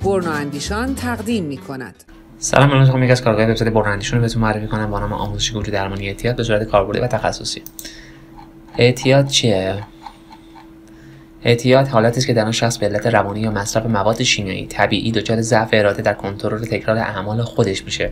برنااندیشان تقدیم می‌کند. سلام، من میخوام یکی از کارگاه وبسایت برنااندیشان رو بهتون معرفی کنم با نام آموزش گروهی درمانی اعتیاد به صورت کاربردی و تخصصی. اعتیاد چیه؟ اعتیاد حالتی است که در آن شخص به علت روانی یا مصرف مواد شیمیایی طبیعی دچار ضعف اراده در کنترل تکرار اعمال خودش میشه.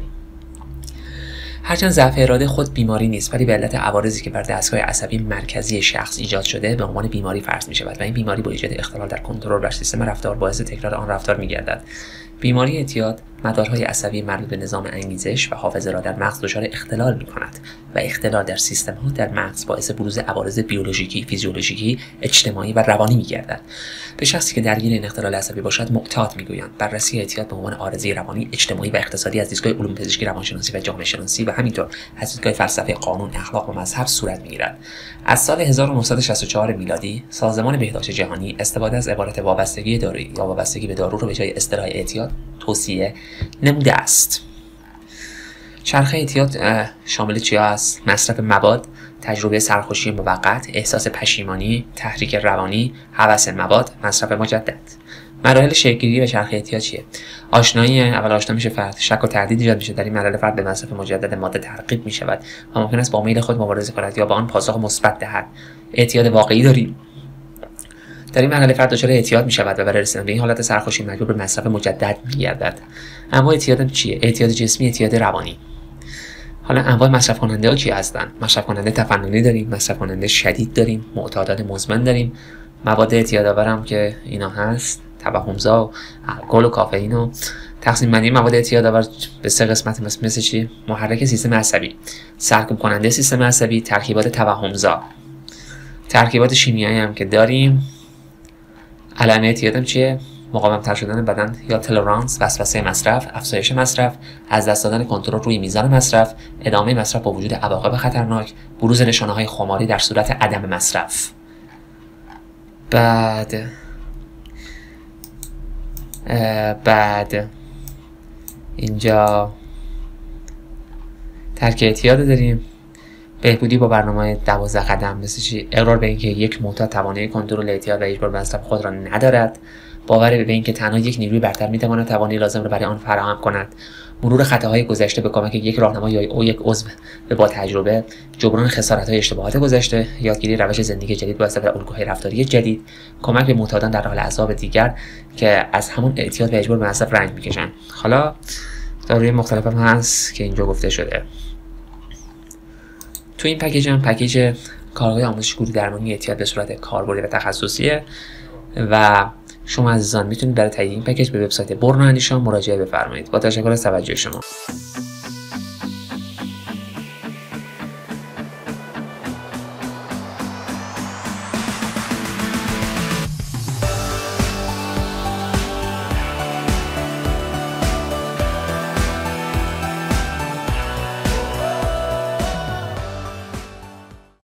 هرچند ضعف اراده خود بیماری نیست، ولی به علت عوارضی که بر دستگاه عصبی مرکزی شخص ایجاد شده به عنوان بیماری فرض می‌شود و این بیماری با ایجاد اختلال در کنترل بر سیستم رفتار باعث تکرار آن رفتار می‌گردد. بیماری اعتیاد مدارهای عصبی مربوط به نظام انگیزش و حافظه را در مغز دچار اختلال می‌کند و اختلال در سیستم‌ها در مغز باعث بروز عوارض بیولوژیکی، فیزیولوژیکی، اجتماعی و روانی می‌گردد. به شخصی که درگیر این اختلال عصبی باشد معتاد می‌گویند. بررسی اعتیاد به عنوان عارضه روانی، اجتماعی و اقتصادی از دیدگاه علوم پزشکی، روانشناسی و جامعه شناسی و همینطور از دیدگاه فلسفه، قانون، اخلاق و مذهب صورت می‌گیرد. از سال 1964 میلادی سازمان بهداشت جهانی استفاده از عبارت وابستگی دارویی یا وابستگی به دارو را به جای اصطلاح اعتیاد توصیه نموده است. چرخه اعتیاد شامل چیا است؟ مصرف مواد، تجربه سرخوشی موقت، احساس پشیمانی، تحریک روانی، هوس مواد، مصرف مجدد. مراحل شکل‌گیری و چرخه اعتیاد چیه؟ آشنایی، اول آشنا میشه فرد، شک و تردید ایجاد میشه. در این مرحله فرد به مصرف مجدد ماده ترغیب میشود و ممکن است با میل خود مبارزه کند یا با آن پاسخ مثبت دهد. اعتیاد واقعی داریم. در این مرحله فرد دچار اعتیاد می شود و برای رسیدن به این حالت سرخوشی مجبور به مصرف مجدد می گردد. انواع اعتیاد چیه؟ اعتیاد جسمی، اعتیاد روانی. حالا انواع مصرف کننده ها چی هستند؟ مصرف کننده تفننی داریم، مصرف کننده شدید داریم، معتادان مزمن داریم. مواد اعتیاد آورم که اینا هست، توهمزا، الکل و کافئین. و تقسیم بندی مواد اعتیاد آور به سه قسمت مثل چی؟ محرک سیستم عصبی، سرکوب کننده سیستم عصبی، ترکیبات توهمزا. ترکیبات شیمیایی هم که داریم. علائم اعتیاد چیه؟ مقاوم‌تر شدن بدن یا تولرانس، وسوسه مصرف، افزایش مصرف، از دست دادن کنترل روی میزان مصرف، ادامه مصرف با وجود عواقب خطرناک، بروز نشانه‌های خماری در صورت عدم مصرف. بعد اینجا ترک اعتیاد داریم. بهبودی با برنامه 12 قدم مثل چی؟ اقرار به اینکه یک معتاد توانایی کنترل اعتیاد و اجبار به مصرف خود را ندارد. باور به اینکه تنها یک نیروی برتر میتواند توانایی لازم را برای آن فراهم کند. مرور خطاهای گذشته به کمک یک راهنما یا یک عضو با تجربه. جبران خسارت‌های اشتباهات گذشته. یادگیری روش زندگی جدید با استفاده از الگوهای رفتاری جدید. کمک به معتادان در حال عذاب دیگر که از همون اعتیاد و اجبار به مصرف رنج میکشند. حالا داروی مختلف هم هست که اینجا گفته شده. تو این پکیج کارگاه آموزش گروهی درمانی اعتیاد به صورت کاربردی و تخصصیه و شما عزیزان میتونید برای تهیه این پکیج به وبسایت برنااندیشان مراجعه بفرمایید. با تشکر از توجه شما.